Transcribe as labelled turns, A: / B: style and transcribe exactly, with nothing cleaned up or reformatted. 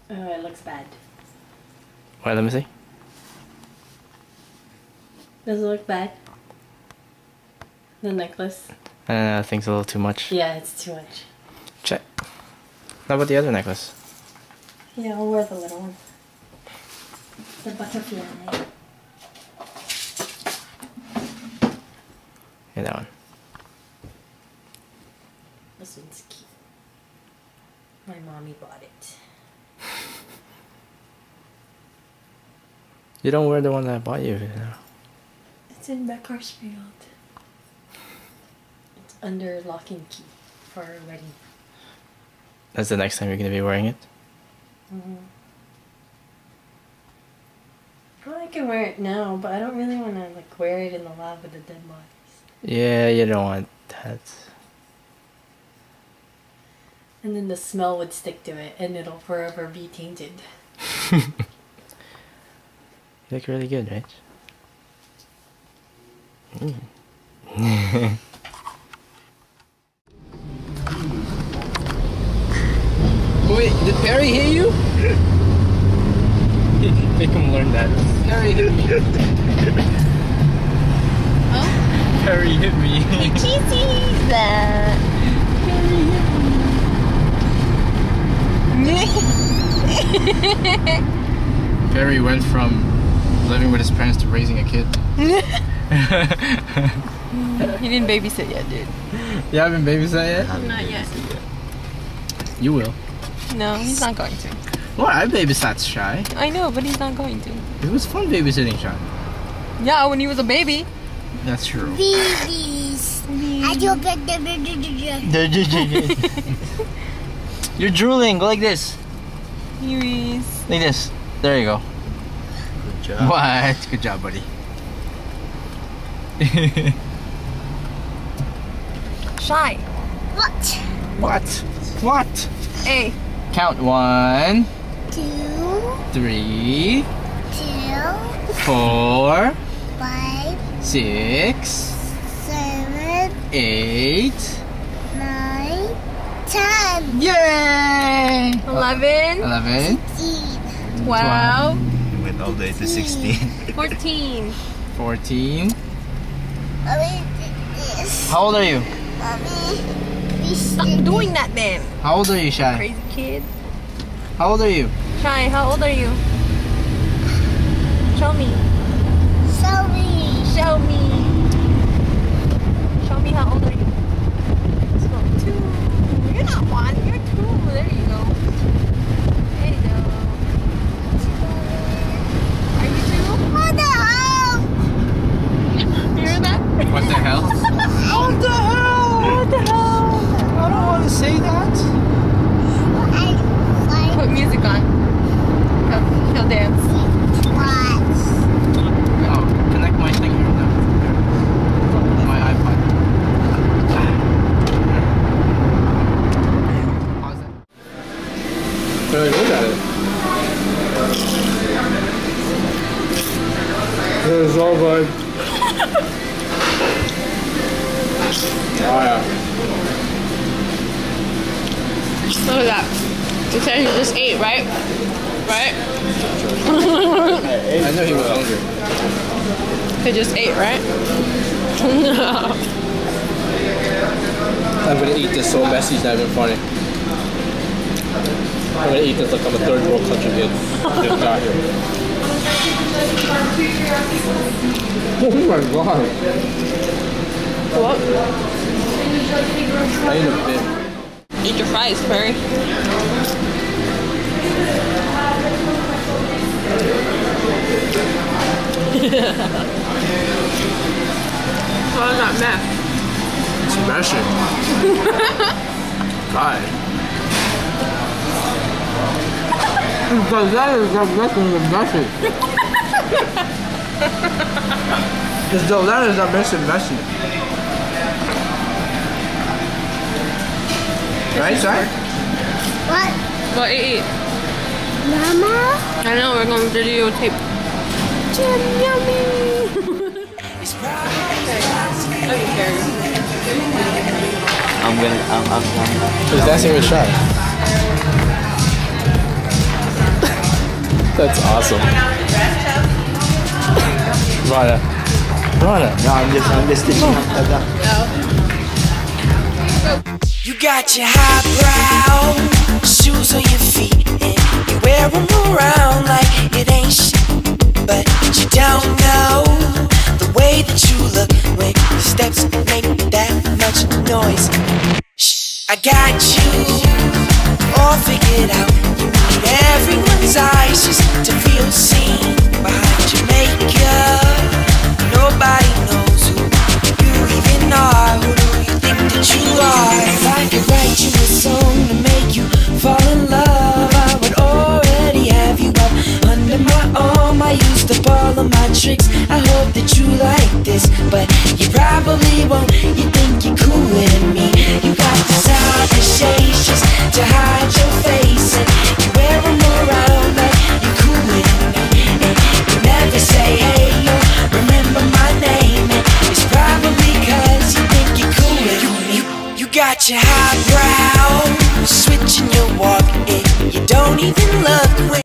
A: Oh, it looks bad.
B: Wait, let me see.
A: Does it look bad? The necklace?
B: Uh, I think it's a little too much.
A: Yeah, it's too much.
B: Check. How about the other necklace?
A: Yeah, I'll wear the little one. The butterfly.
B: Yeah, that one.
A: This one's cute. My mommy bought it.
B: You don't wear the one that I bought you. you know.
A: It's in Bakersfield. It's under lock and key for our wedding.
B: That's the next time you're going to be wearing it?
A: Mm-hmm. Well, I can wear it now, but I don't really want to like wear it in the lab with the dead bodies.
B: Yeah, you don't want that.
A: And then the smell would stick to it, and it'll forever be tainted.
B: You look really good, right? Mm. Wait, did Perry hit you? Make him learn that. Perry hit me.
A: Oh?
B: Perry hit me.
A: Hey, cheesy! That.
B: Perry went from living with his parents to raising a kid.
A: He didn't babysit yet, dude.
B: You haven't babysat yet?
A: Not yet.
B: You will.
A: No, he's not going to.
B: Well, I babysat Shy.
A: I know, but he's not going to.
B: It was fun babysitting Shy.
A: Yeah, when he was a baby.
B: That's true.
C: Babies. I don't get the
B: You're drooling. Go like this.
A: Babies.
B: Like this. There you go.
D: Good job.
B: What? Good job, buddy.
A: Shy.
C: What?
B: What? What?
A: Hey.
B: Count one,
C: Two,
B: three,
C: two,
B: four,
C: five,
B: six,
C: seven,
B: eight,
C: nine, ten,
B: yay!
A: Eleven.
B: Eleven,
C: sixteen,
A: Twelve.
D: We went all the way to sixteen.
A: Fourteen.
B: fourteen.
C: Mommy did this.
B: How old are you?
C: Mommy, we
A: Stop
C: did
A: doing that then.
B: How old are you, Shy?
A: Crazy kid.
B: How old are you?
A: Shy, how old are you? Show me.
C: Sorry.
A: Show me. Show me how old are you? So two. You're not one, you're two. There you go. There you go. Are you two?
C: What the hell?
A: You hear that?
B: What the hell?
A: What the hell? What the hell?
B: I don't want to say that.
C: I like
A: Put music on. He'll, he'll dance.
C: what?
B: Oh, connect my thing here now. My iPod. How's that? Really look at it. It's all good. Oh yeah.
A: Look at that. You said he just ate, right? Right?
B: I know he was hungry.
A: He just ate, right?
B: I'm gonna eat this so messy it's not even funny. I'm gonna eat this like I'm a third world country kid. Just got here. Oh my god.
A: What?
B: I ate a bit.
A: Eat your fries, Perry. What is that mess?
B: It's messy. God. Because that is not messing with messy. Because though that is not messing messy. Right, sorry?
C: What?
A: What you eat?
C: Mama?
A: I know, we're going to videotape. Yum, yummy!
D: I'm gonna. I'm. I'm. I'm
B: He's dancing with Shy. That's awesome. Rhonda. Rhonda.
D: No, I'm just, I'm just stitching up like that.
E: You got your highbrow shoes on your feet, and you wear them around like it ain't shit. But you don't know the way that you look when your steps make that much noise. Shh, I got you all figured out. You need everyone's eyes just to feel seen. Behind your makeup, nobody knows who you even are. Who do you think that you are? If I could write you a song to make you fall in love, I would already have you up under my arm. I used up all of my tricks. I hope that you like this, but you probably won't. You think you're cooler than me. You got designer shades just to hide your face, and you wear them around like you're cooler than me. And you never say, hey, yo, remember my name. And it's probably cause you think you're cooler than me. You, you got your highbrow switching your walk, and you don't even look when